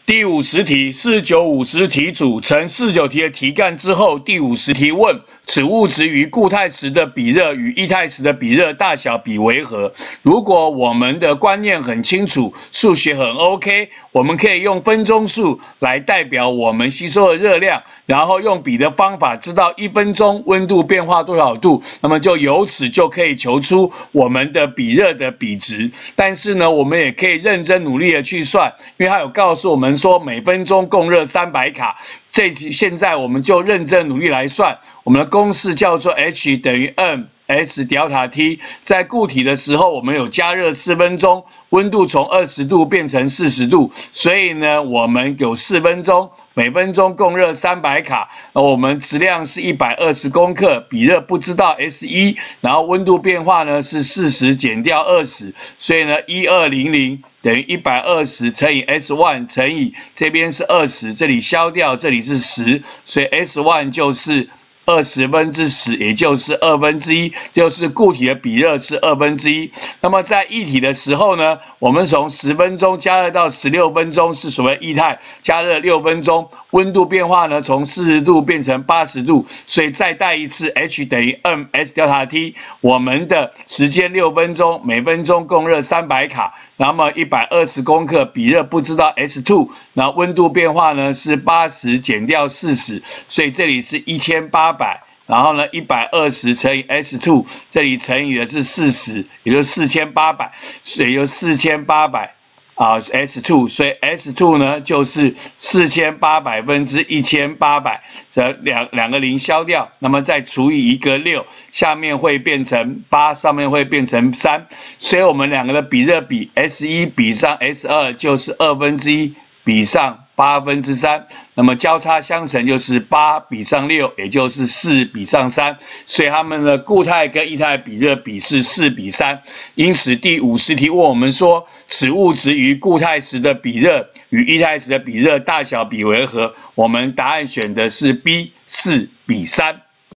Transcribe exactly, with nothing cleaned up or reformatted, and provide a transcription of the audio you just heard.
第五十题，四九五十题组乘四九题的题干之后，第五十题问：此物质与固态池的比热与液态池的比热大小比为何？如果我们的观念很清楚，数学很 OK， 我们可以用分钟数来代表我们吸收的热量，然后用比的方法知道一分钟温度变化多少度，那么就由此就可以求出我们的比热的比值。但是呢，我们也可以认真努力的去算，因为它有告诉我们说每分钟供热三百卡。这现在我们就认真努力来算，我们的公式叫做 H 等于 M S 德尔塔 T， 在固体的时候我们有加热四分钟，温度从二十度变成四十度，所以呢我们有四分钟，每分钟供热三百卡，我们质量是一百二十公克，比热不知道 S 一， 然后温度变化呢是四十减掉二十，所以呢一二零零等于一百二十乘以 S 一 乘以这边是二十，这里消掉，这里是十，所以 S 一 就是二十分之十，也就是二分之一，就是固体的比热是二分之一。那么在液体的时候呢，我们从十分钟加热到十六分钟是所谓液态，加热六分钟，温度变化呢从四十度变成八十度，所以再带一次 H 等于 M S 德尔塔 T， 我们的时间六分钟，每分钟供热三百卡。那么一百二十公克，比热不知道 S 二， 然后温度变化呢是八十减掉四十，所以这里是一千八百，然后呢一百二十乘以 S 二， 这里乘以的是四十，也就是四千八百，所以就四千八百啊 S 二， 所以 S 二 呢就是四千八百分之一千八百，这两两个零消掉，那么再除以一个六，下面会变成八，上面会变成三，所以我们两个的比热比 S 一 比上 S 二 就是二分之一比上八分之三，那么交叉相乘就是八比上六，也就是四比上三，所以它们的固态跟液态比热比是四比三。因此第五十题问我们说，此物质与固态池的比热与液态池的比热大小比为何？我们答案选的是 B， 四比三。